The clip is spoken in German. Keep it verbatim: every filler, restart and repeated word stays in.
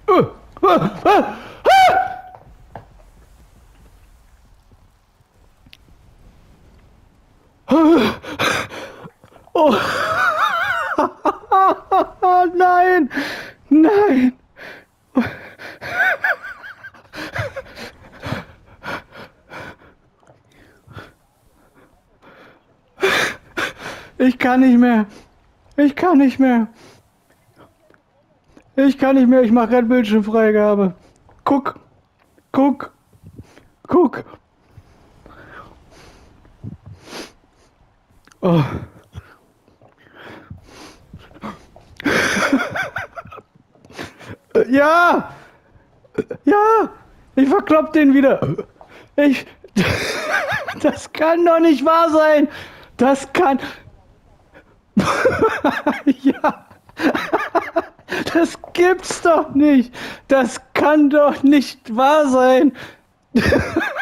Oh. Nein, nein. Ich kann nicht mehr. Ich kann nicht mehr. Ich kann nicht mehr. Ich mache gerade Bildschirmfreigabe. Guck. Guck. Guck. Oh. Ja. Ja. Ich verklopp den wieder. Ich... Das kann doch nicht wahr sein. Das kann... Ja. Das gibt's doch nicht. Das kann doch nicht wahr sein.